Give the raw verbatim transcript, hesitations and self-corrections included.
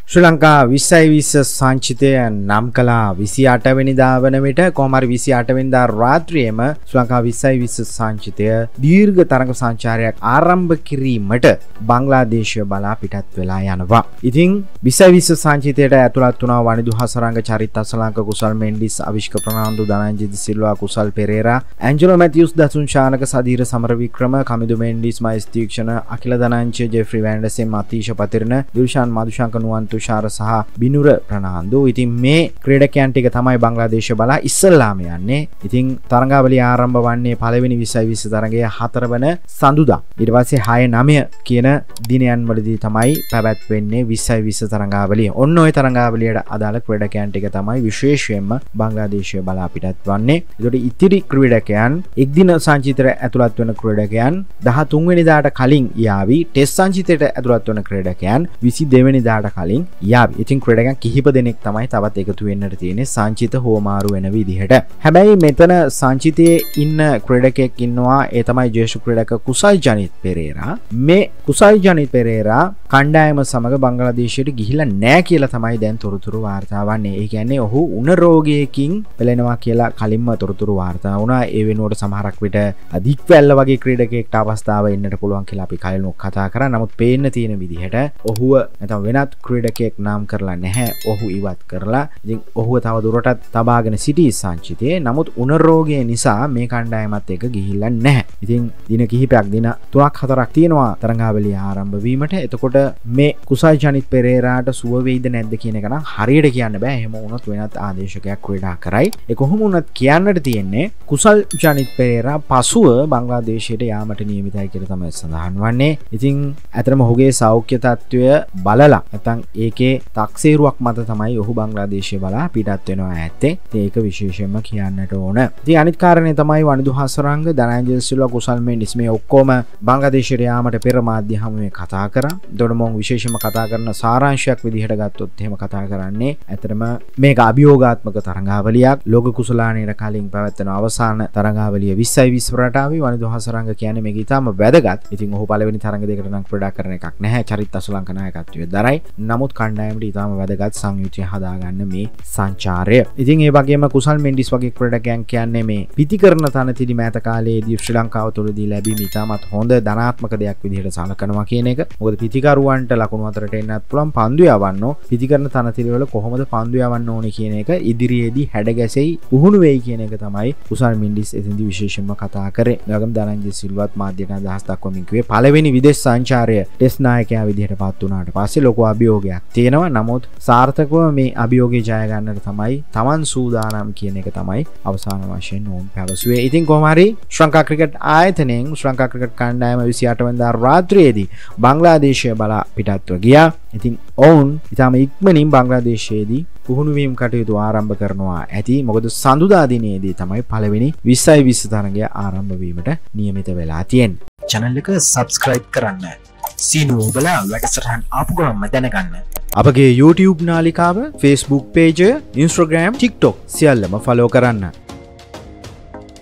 ශ්‍රී ලංකා විස්සයි විස්ස සංචිතය නම් කළා විසිඅට වෙනිදා වන විට කොහොම හරි විසිඅට වෙනිදා රාත්‍රියේම ශ්‍රී ලංකා විස්සයි විස්ස සංචිතය දීර්ඝ තරඟ සංචාරයක් ආරම්භ කිරීමට බංග්ලාදේශය බලා පිටත් වෙලා යනවා. ඉතින් විස්සයි විස්ස සංචිතයට ඇතුළත් වුණා වනිදු හසරංග චරිත අසලංක කුසල් මෙන්ඩිස් අවිෂ්ක ප්‍රනාන්දු ධනංජිත් සිල්වා කුසල් පෙරේරා ඇන්ජලෝ මැතියුස් දසුන් ශානක සදීර සමරවික්‍රම කමිදු මෙන්ඩිස් මයිස් තීක්ෂණ අකිල ධනංජය ජෙෆ්රි වැන්ඩසෙන් අතීෂ පතිරණ දිල්ෂාන් මදුශංක නුවන්තු ශාර සහ බිනුර ප්‍රනාන්දු. ඉතින් මේ ක්‍රීඩකයන් ටික තමයි බංග්ලාදේශය බලා ඉස්සල්ලාම යන්නේ. ඉතින් තරඟාවලිය ආරම්භ වන්නේ පළවෙනි විස්සයි විස්ස තරඟයේ හතර වන සඳුදා. ඊට පස්සේ හය නවය කියන දිනයන් වලදී තමයි පැවැත්වෙන්නේ විස්සයි විස්ස තරඟාවලිය. ඔන්න ඔය තරඟාවලියට අදාළ ක්‍රීඩකයන් ටික තමයි විශේෂයෙන්ම බංග්ලාදේශය බලා පිටත් වන්නේ. ඒකට ඉතිරි ක්‍රීඩකයන් එක් දින සංචිතයට ඇතුළත් වෙන ක්‍රීඩකයන් දහතුන් වෙනිදාට කලින් යාවි. ටෙස්ට් සංචිතයට ඇතුළත් වෙන ක්‍රීඩකයන් විසිදෙවැනි වෙනිදාට කලින් යාවි. ඉතින් ක්‍රීඩකයන් කිහිප දෙනෙක් තමයි තවත් එකතු වෙන්නට තියෙන්නේ සංචිත හෝමාරු වෙන විදිහට. හැබැයි මෙතන සංචිතයේ ඉන්න ක්‍රීඩකයෙක් ඉන්නවා. ඒ තමයි ජ්‍යෙෂ්ඨ ක්‍රීඩක කුසල් ජනිත් පෙරේරා. මේ කුසල් ජනිත් පෙරේරා කණ්ඩායම සමග බංග්ලාදේශයට ගිහිලා නැහැ කියලා තමයි දැන් තොරතුරු වාර්තා වන්නේ. ඒ කියන්නේ ඔහු උණ රෝගයකින් පෙළෙනවා කියලා කලින්ම තොරතුරු වාර්තා වුණා. ඒ වෙනුවට සමහරක් විට අධික්වැල්ල වගේ ක්‍රීඩකයෙක්ට අවස්ථාව එන්නට පුළුවන් කියලා අපි කලින් කතා කරා. නමුත් පේන්න තියෙන විදිහට ඔහුව නැත්නම් වෙනත් ක්‍රීඩකයෙක් නම් කරලා නැහැ. ඔහු ඉවත් කරලා ඉතින් ඔහුව තව දුරටත් තබාගෙන සිටි සංචිතයේ. නමුත් උණ රෝගය නිසා මේ කණ්ඩායමත් එක්ක ගිහිල්ලා නැහැ. ඉතින් දින කිහිපයක් දින තුනක් හතරක් තියෙනවා තරඟාවලිය ආරම්භ වීමට. එතකොට මේ කුසල් ජනිත් පෙරේරාට සුව වෙයිද නැද්ද කියන එක නම් හරියට කියන්න බෑ. එහෙම වුණොත් වෙනත් ආදේශකයක් ක්‍රීඩා කරයි. ඒ කොහොම වුණත් කියන්නට තියෙන්නේ කුසල් ජනිත් පෙරේරා පසුව බංග්ලාදේශයට යාමට නියමිතයි කියලා තමයි සඳහන් වන්නේ. ඉතින් ඇත්තටම ඔහුගේ සෞඛ්‍ය තත්ත්වය බලලා නැත්නම් ඒකේ තක්සේරුවක් මත තමයි ඔහු බංග්ලාදේශය බලා පිටත් වෙනවා ඇත්තේ. ඉතින් ඒක විශේෂයෙන්ම කියන්නට ඕන. ඉතින් අනිත් කාරණේ තමයි වනිදු හසරංග ධනංජය සිල්වා කුසල් මෙන්ඩිස් මේ ඔක්කොම බංග්ලාදේශයට යාමට පෙර මාධ්‍ය හමුවේ කතා කරා. එතකොට මම විශේෂයෙන්ම කතා කරන සාරාංශයක් විදිහට ගත්තොත් එහෙම කතා කරන්නේ ඇත්තටම මේක අභියෝගාත්මක තරඟාවලියක්. ලෝක කුසලානයට කලින් පැවැත්වෙන අවසාන තරඟාවලිය විස්සයි විස්ස රටාවේ වනිදු හසරංග කියන්නේ මේක ඊටම වැදගත්. ඉතින් ඔහු පළවෙනි තරඟ දෙකට නම් ක්‍රීඩා කරන එකක් නැහැ. චරිත අසලංක නායකත්වයේ දරයි. නමුත් කණ්ඩායමට ඊටම වැදගත් සංයුතිය හදාගන්න මේ සංචාරය. ඉතින් ඒ වගේම කුසල් මෙන්ඩිස් වගේ ක්‍රීඩකයන් කියන්නේ මේ පිටිකරන තනතිරි මෑත කාලයේදී ශ්‍රී ලංකාව තුළදී ලැබීම ඉතාමත් හොඳ ධනාත්මක දෙයක් විදිහට සලකනවා කියන එක. මොකද පිටිකරුවන්ට ලකුණු අතරට එන්නත් පුළුවන් පන්දු යවන්නෝ. පිටිකරන තනතිරි වල කොහොමද පන්දු යවන්න ඕනේ කියන එක ඉදිරියේදී හැඩගැසෙයි උහුණු වෙයි කියන එක තමයි කුසල් මෙන්ඩිස් එතෙන්දී විශේෂයෙන්ම කතා කරේ. එවගේම ධනංජය සිල්වත් මාධ්‍යට අදහස් දක්වමින් කිව්වේ පළවෙනි විදේශ සංචාරය ටෙස්ට් නායකයා විදිහට පත් වුණාට පස්සේ ලොකු අභියෝගයක් තියෙනවා. නමුත් සාර්ථකව මේ අභියෝගය ජය ගන්නට තමයි Taman සූදානම් කියන එක තමයි අවසාන වශයෙන් ඕන් පැවසුවේ. ඉතින් කොහොම හරි ශ්‍රී ලංකා ක්‍රිකට් ආයතනයෙන් ශ්‍රී ලංකා ක්‍රිකට් කණ්ඩායම විසිඅට වෙනිදා රාත්‍රියේදී බංග්ලාදේශය බලා පිටත්ව ගියා. ඉතින් ඔවුන් ඊටම ඉක්මනින් බංග්ලාදේශයේදී පුහුණු වීම කටයුතු ආරම්භ කරනවා ඇති. මොකද සඳුදා දිනේදී තමයි පළවෙනි විස්සයි විස්ස තරඟය ආරම්භ වීමට නියමිත වෙලා තියෙන්නේ. channel එක subscribe කරන්න. සීනුව ඔබලා වැඩසටහන් ආපු ගමන්ම දැනගන්න. අපගේ YouTube නාලිකාව, Facebook page, Instagram, TikTok සියල්ලම follow කරන්න.